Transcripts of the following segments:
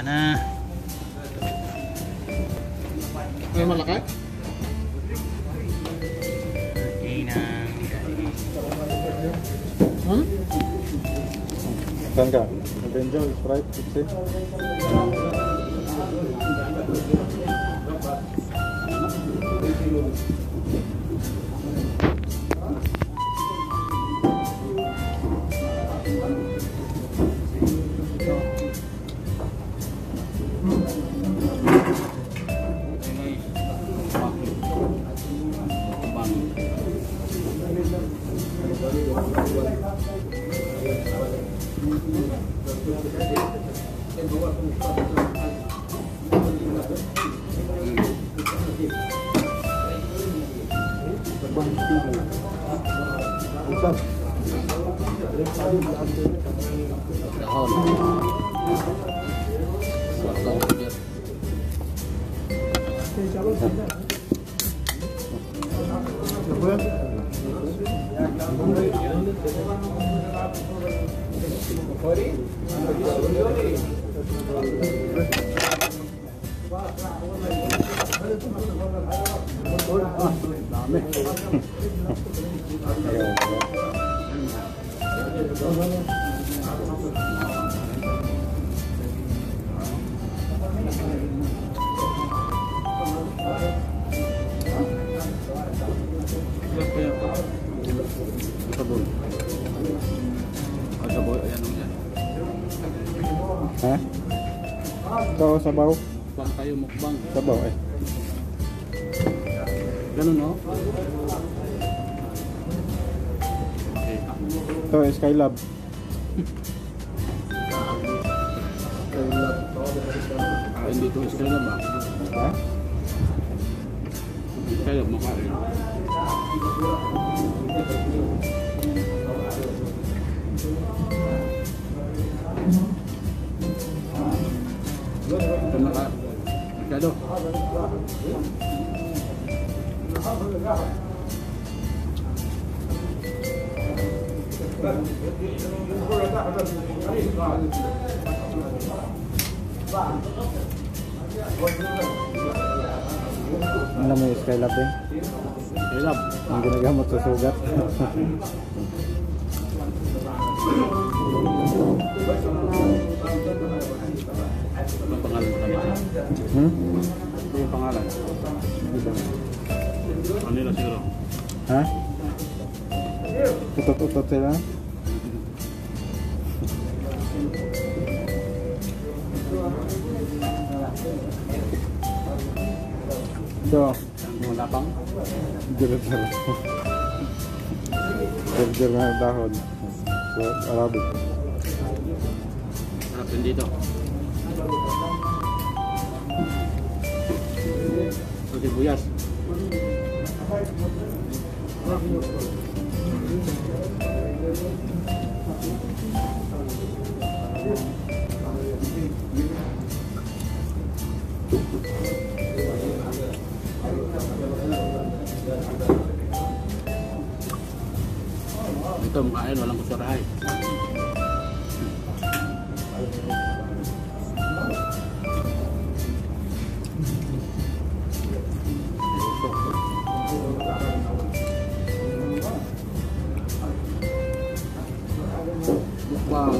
na. May malaki? Okay na. Saan ka? Benjol, Sprite, Pepsi. Ha? Ito, sabaw. Mukbang tayo, mukbang. Sabaw eh. Ganun, no? Okay. Ito, Skylab. Hindi ito Skylab ba? Ha? Skylab, makain. Ito naka. Masyado. Alam mo yung Skylab eh? Skylab. Ang ginagamot sa sugat. Anong pangalan mo kanina? Ano yung pangalan? Nila siguro. Ha? Utot-utot sila? Ito. Ang lapang? Dir-dir. Dir-dir na dahon. So, Arabic. Harap din dito. Ito sibuyas. Ito mukhain, walang kusurahay. Mukbang.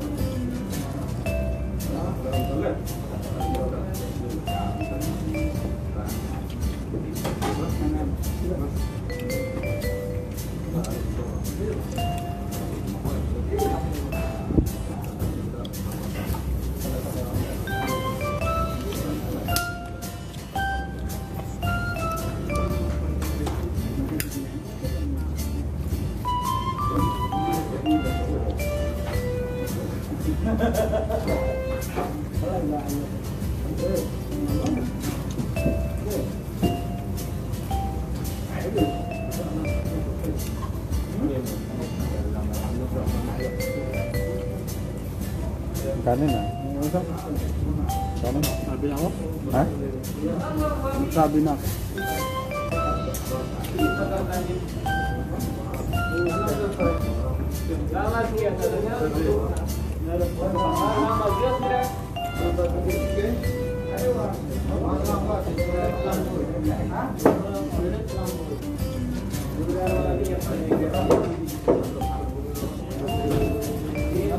Kanin ah. Ano sa? Kanin? Sabi na ako? Ha? Sabi na ako.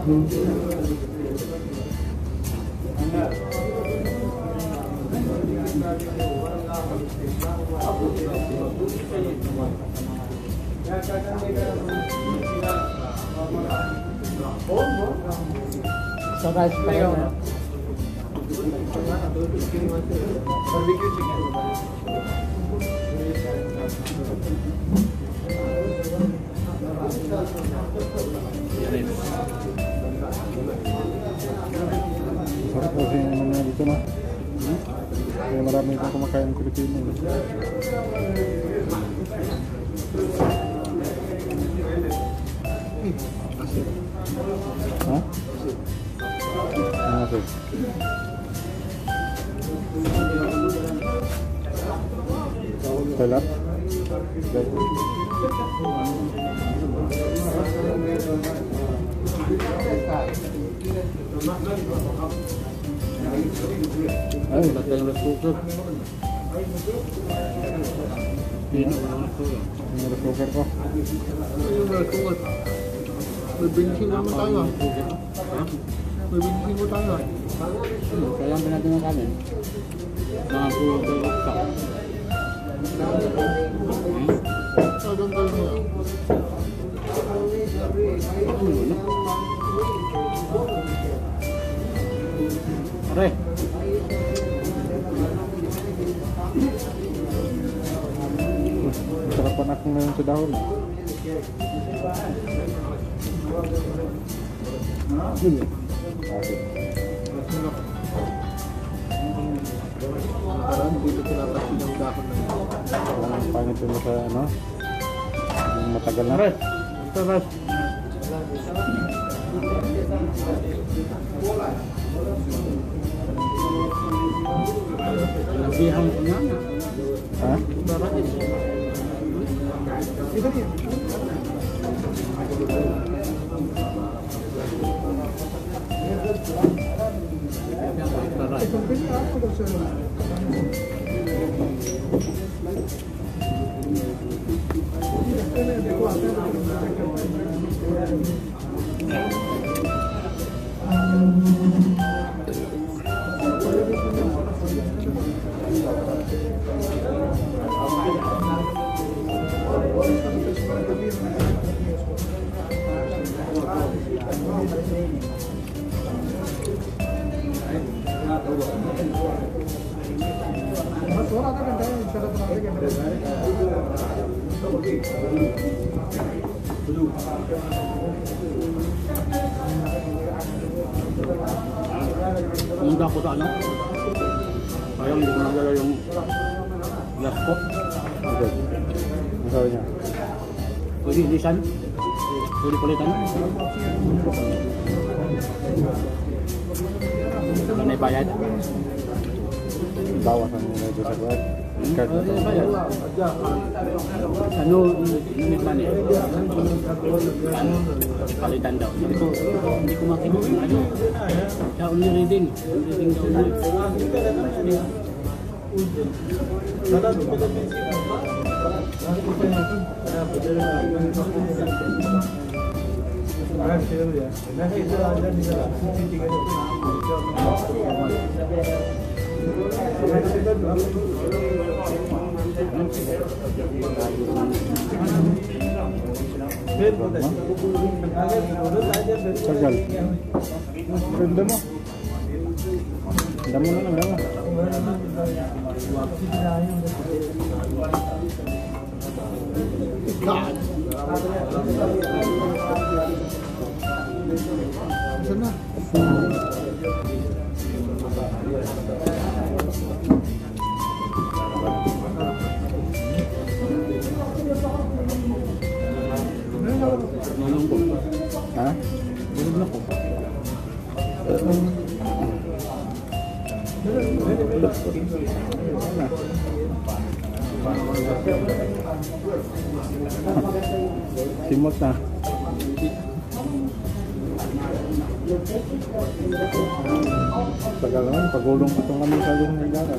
So guys, payo na. Barbecue chicken. Sarap kasi yung ano na dito na. Kaya marami kang kumakain ng Pilipino. Ha? Ano sir? Salap? Ay, batay ng rice cooker. Dito ang rice cooker. Yung rice cooker ko. Yung rice cooker. May binsin naman tayo. Ha? May binsin mo tayo. Kaya ang natin ng kanin. Mga puro tayo uksa. Sagang tayo niya. Are. Sarapan ako ngayon sa dahon. Parang dito pinapasyon ng dahon na ito. Walang pangit mo sa ano? Yung matagal na. Aray! Taras! Nabihan ko na. Ha? Taras! Ito niya. Pumunta ako sa ano? Sayang hindi ko nagala yung glass ko. Okay. Ang sabi niya? Pwede ilisan? Pwede palitan? Ano na ibayad? Bawas ang medyo sa buwan. Card na to. Ano limit money? Ano? Palitan daw. Sabi ko, hindi ko makinig yung ano. Siya only reading. Reading daw only. Sagal. Ganda mo. Damo na lang, damo. Sana. Nanong ko. Ha? Bulog na ko. Simot na. Tagal naman, pagulong ko itong kami sa yung hilaran.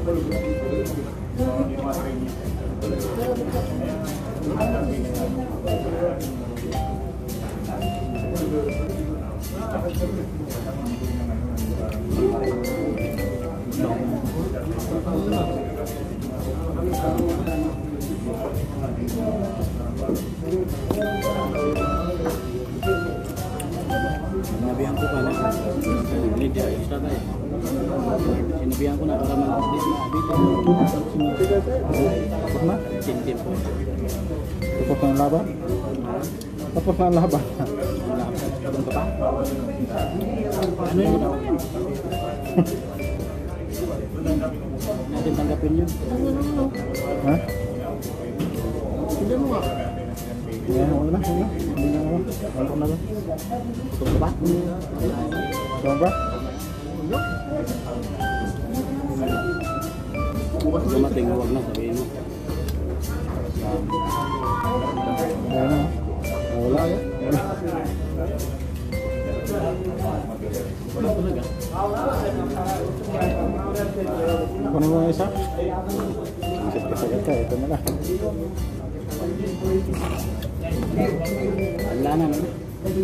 Sinabihan ko pala, media extra tayo. Sinabihan ko na para mag-update na Tapos na? Tintin po. Tapos na ang laban? Tapos na ang laban. Ano ka pa? Ano yun? Natin tanggapin yun. Ha? Hindi mo nga. Yan, wala na. Hindi na naman. Wala na lang. Gutom ka ba? Tama ba? Bukas dumating, huwag na sabihin mo. Ayan na. Wala yan. Wala talaga. Kunin mo yung isa? Isip ka sagad ka. Ito na lang. Wala na naman.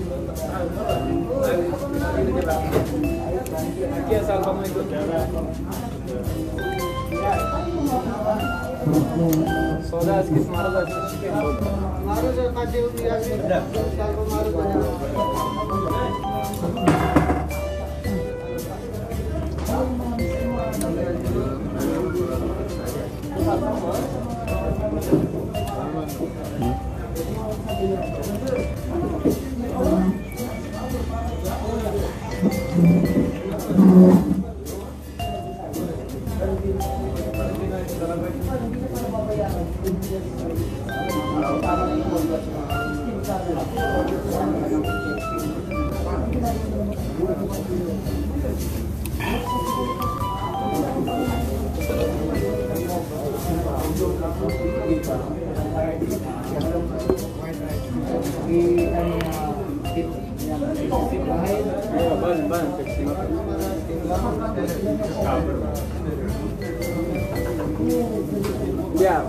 Yeah.